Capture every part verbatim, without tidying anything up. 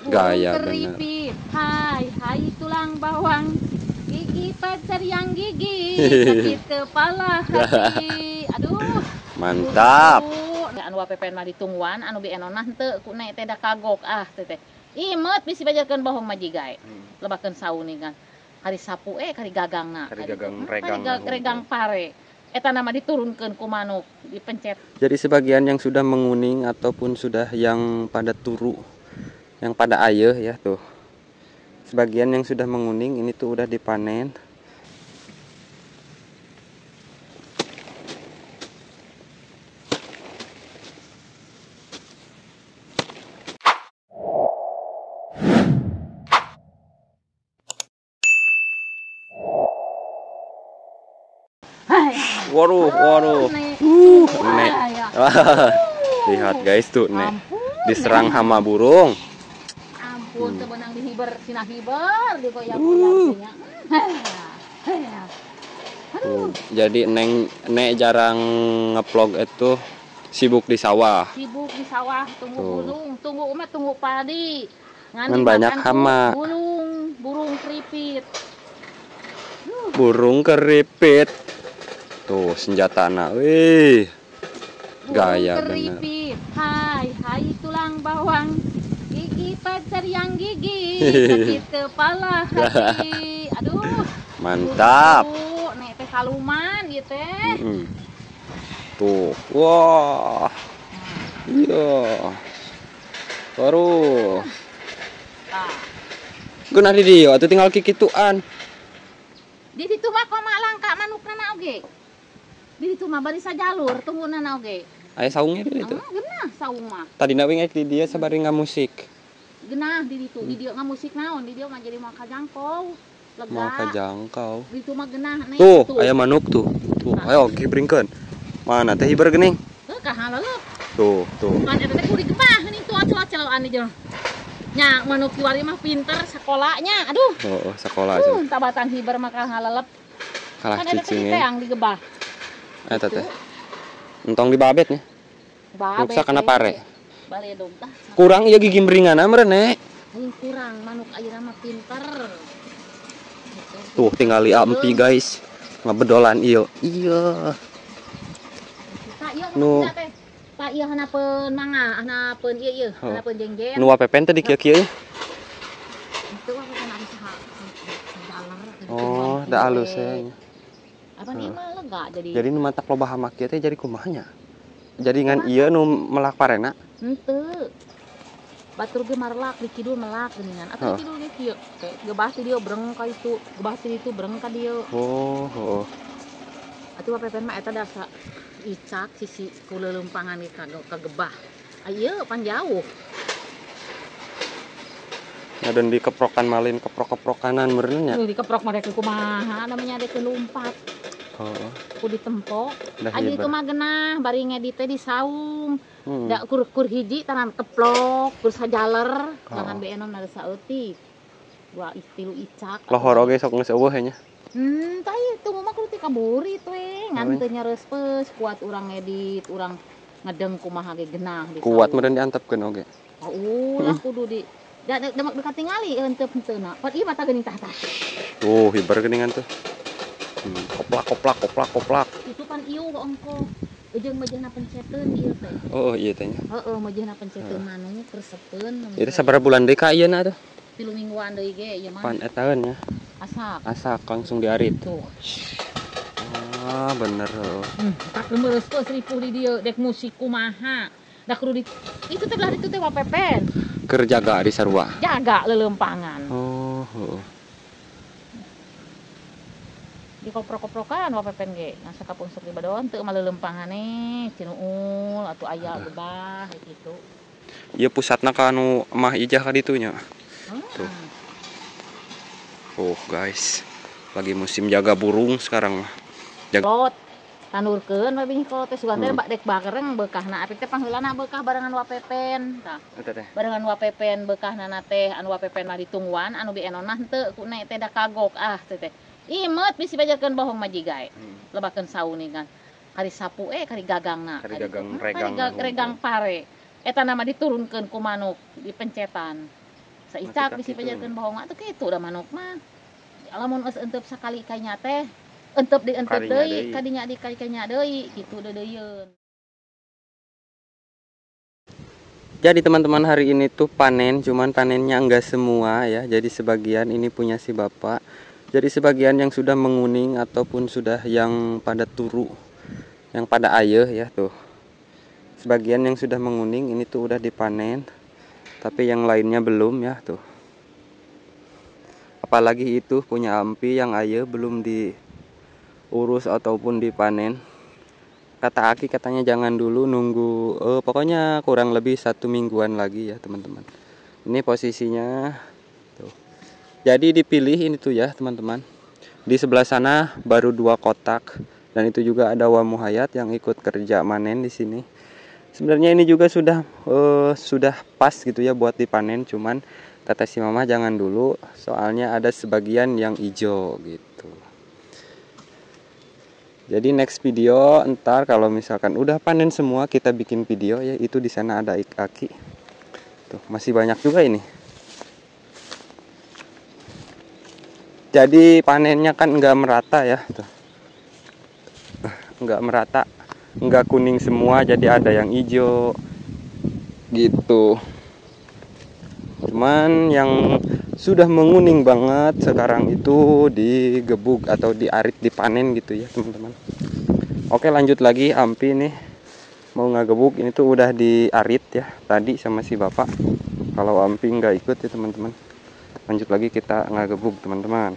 Gaya bener. Keripit, hai, hai tulang bawang, gigi pacar yang gigi, sakit kepala hati. Aduh, Mantap. anu wapepen mah ditungguan, anu bienonah henteu ku nek teh da kagok ah teh teh. Imet bisi bajakeun bohong majigai. Hmm. Lebakeun sauni kan. Kari sapu eh kari gagangna. Kari gagang kari, regang. Kari regang pare. Eta nama diturunkeun ku manuk, dipencet. Jadi sebagian yang sudah menguning ataupun sudah yang pada turu, yang pada ayeuh ya tuh. Sebagian yang sudah menguning ini tuh udah dipanen. Waduh, waduh. Uh, nek. Lihat guys tuh, nek. Diserang hama burung. Ampun, teu beunang dihiber, cenah hiber digoyang-goyang. Tuh, jadi neng nek jarang ngeplog itu sibuk di sawah. Sibuk di sawah, tunggu tuh. Burung, tunggu umat, tunggu padi. Ngan banyak hama. Burung, burung keripit. Burung keripit. Tuh senjata anak, wih, gaya bener. Hai, hai tulang bawang, gigi pacar yang gigi, sakit kepala hati. Aduh, mantap. Buru, nek teh kaluman gitu teh. Mm -hmm. Tuh, wah, iya, baru. Nah. Guna di dia, atau tinggal kikituan. Di situ mah koma langka manukna oge. Di situ mah bari sajalur tungguna oge. Aya saungnya di ditu. Ah, genah saung mah. Tadi na wingek di dia sabari ngamusik. Genah di ditu, di dia ngamusik naon, di dia mah jadi mau kajangkau. Lega. Mau kajangkau. Di ditu mah genah nih. Tuh, tuh. Aya manuk tuh. Tuh, nah. Ayo kibringkeun. Mana teh hiber geuning? Heuh, kahaleuh. Tuh, tuh. Kan eta teh kudu digebah geuning tuh acel-acel anu jeung. Nya manuk kiwari mah pinter sakolanya. Aduh. Oh, oh sakola aja. Uh, tabatan hiber mah kahalelep. Kalah kan cicing ya. Yang digebah. Eta teh. Entong di babet nya. Babet. Nuksa kana pare. Bari dong tah. Kurang ieu gigi meringanna meureun Mun kurang manuk ayeuna mah pinter. Tuh tinggal ampi guys. Ngabedolan ieu. Iya. Nu Pak ieu hanapeun mangga, hanapeun ieu ieu, hanapeun jengjen. Nu wapepen teh di kieu-kieu. Itu wapepen ari saha. Oh, da alus ya. Apa nih mah lega jadi. Jadi nu matak loba hama kieu teh jadi kumahanya? Jadi ngan ieu nu melak parena? Henteu. Batur ge marlak di kidul melak geuningan. Atuh di kidul ge kieu. Gebah ti dieu breng ka itu, gebah ti itu breng ka dieu. Oh, oh. Atuh wapepen mah eta dasa icak sisi kuleuleumpangan ka kagebah. Ayeuna pan jauh. Ngadon dikeprokan malin keprok-keprokanan meureun nya. Tuh dikeprok mah rek kumaha namanya rek lumpat. Oh. Ku ditempok. Adi itu mah genah bari ngedit teh di saung. Hmm. Da kur kur hiji tanan keplok, kur sajaler, oh. Jangan beenon ada saeutik. Dua istilu icak. Lohor oge sok geus eueuh nya. Hmm, tah ieu tunggu mah kudu ti kaburi we. Ngan teu nyareuspeus kuat urang ngedit, urang ngedeng kumaha ge genah di saung. Kuat meureun diantepkeun oge. Oh, ulah hmm. Kudu di da demak dekat tingali henteu-henteuna. Pat ieu mata geuning tah tah. Tuh, hiber geuningan tuh. Hmm, koplak koplak koplak koplak. Itu pan ieu engko. Ujung mejehna penceteun ieu teh. Oh, ieu teh nya. Heeh, mejehna penceteun manuk resepeun. Itu sabaraha bulan deui ka ayeuna tuh? Tilu mingguan deui ge ieu mah. Pan etaeun nya. Asak. Asak langsung diarit. Tuh. Ah, bener heuh. Hmm, tak meureuskeun ripuh di dieu dek musik kumaha. Da kudu di itu teh belah ditu teh wapepen. Keur jaga di sarua. Jaga leuleumpangan. Oh, heuh. Di koprok-koprokan wapepen ge ngan sakapung sok di badon teu mah leuleumpanganne cinuul atuh aya gebah kitu. Ieu pusatna ka anu mah ijah ka ditu nya. Tuh. Oh, guys. Lagi musim jaga burung sekarang mah. Jaga Lot tanurkeun we bini kolot teh sugan teh dek bagereng beukahna apik teh pangheulana beukah barengan wapepen tah. Eta teh. Barengan wapepen beukahna teh anu wapepen mah ditungguan anu bienonah henteu ku nek teh da kagok ah teh teh. Imet bisi bajakeun bohong majigai. Hmm. Lebakeun sauni kan. Kari sapu eh kari gagangna. Kari gagang regang. Kari regang pare. Eta nama diturunkeun ku manuk, dipencetan. saicak bisi pajarkeun bahonga teh kitu da manuk mah. Lamun geus enteup sakali kanya teh enteup di enteup deui kadinya di kanya deui kitu deudeuyeun. Jadi teman-teman, hari ini tuh panen, cuman panennya enggak semua ya. Jadi sebagian ini punya si bapak. Jadi sebagian yang sudah menguning ataupun sudah yang pada turu, yang pada ayeh ya tuh. Sebagian yang sudah menguning ini tuh udah dipanen, tapi yang lainnya belum ya tuh. Apalagi itu punya ampi yang ayeh belum diurus ataupun dipanen. Kata Aki katanya jangan dulu, nunggu eh, pokoknya kurang lebih satu mingguan lagi ya teman-teman. Ini posisinya tuh. Jadi dipilih ini tuh ya teman-teman. Di sebelah sana baru dua kotak, dan itu juga ada Wamu Hayat yang ikut kerja manen di sini. Sebenarnya ini juga sudah eh, sudah pas gitu ya buat dipanen, cuman kata si mama jangan dulu, soalnya ada sebagian yang hijau gitu. Jadi next video entar kalau misalkan udah panen semua kita bikin video ya. Itu di sana ada Aki. Tuh masih banyak juga ini. Jadi panennya kan enggak merata ya. Tuh. Enggak merata, enggak kuning semua, jadi ada yang hijau gitu. Cuman yang sudah menguning banget sekarang itu digebuk atau diarit, dipanen gitu ya teman-teman. Oke, lanjut lagi ampi nih mau ngagebuk. Ini tuh udah diarit ya tadi sama si bapak. Kalau ampi nggak ikut ya teman-teman. Lanjut lagi kita ngagebuk teman-teman.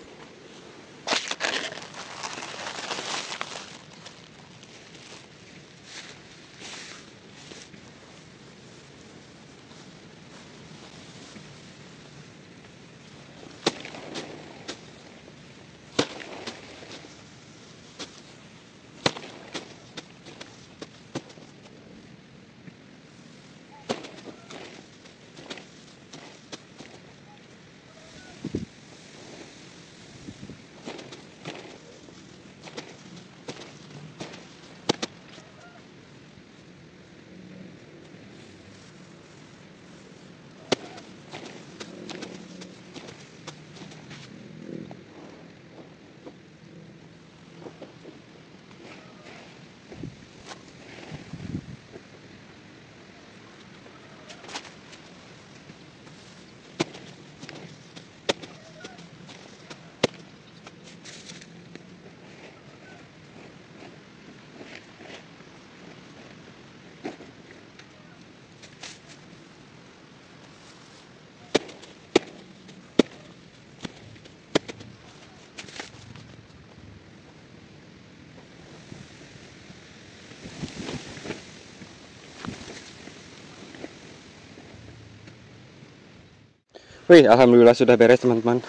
Wih, alhamdulillah sudah beres teman-teman.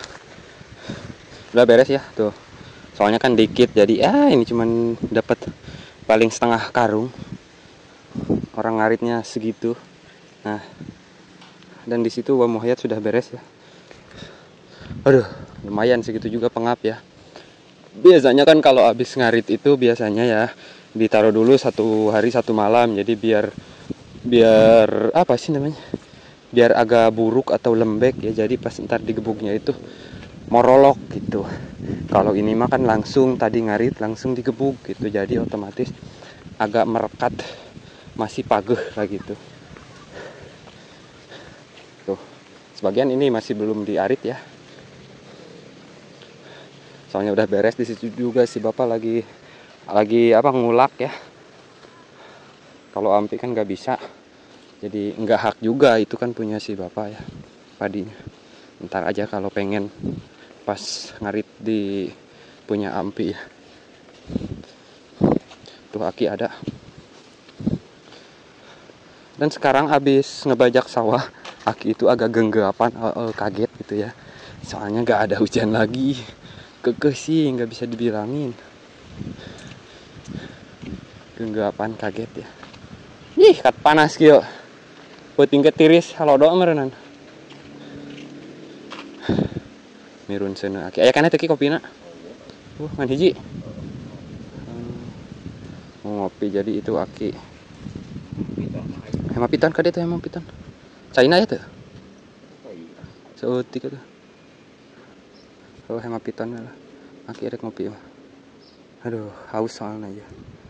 Udah beres ya tuh. Soalnya kan dikit, jadi ya ini cuman dapat paling setengah karung. Orang ngaritnya segitu. Nah, dan di situ Wamu Hayat sudah beres ya. Aduh, lumayan segitu juga pengap ya. Biasanya kan kalau habis ngarit itu biasanya ya ditaruh dulu satu hari satu malam. Jadi biar biar apa sih namanya? Biar agak buruk atau lembek ya, jadi pas ntar digebuknya itu morolok gitu. Kalau ini mah kan langsung tadi ngarit langsung digebuk gitu, jadi otomatis agak merekat, masih pageh lah gitu. Tuh, sebagian ini masih belum diarit ya. Soalnya udah beres. Di situ juga si bapak lagi lagi apa ngulak ya. Kalau ampi kan nggak bisa. Jadi enggak hak juga, itu kan punya si bapak ya padinya. Ntar aja kalau pengen pas ngarit di punya ampi ya. Tuh Aki ada. Dan sekarang habis ngebajak sawah, Aki itu agak genggapan, uh, uh, kaget gitu ya. Soalnya nggak ada hujan lagi. Kekeh sih, nggak bisa dibilangin. Genggapan kaget ya. Ih, kat panas kieu. Buat tingkat tiris halo doa merenan. Mirun sana Aki. Aya kana teh ki kopina? Uh, ngan hiji. Mau ngopi jadi itu Aki. Emang piton ka dia teh emang piton. China ya teh? Seutik itu. Oh, hemat piton lah. Akhirnya ngopi mah. Aduh, haus soalnya aja.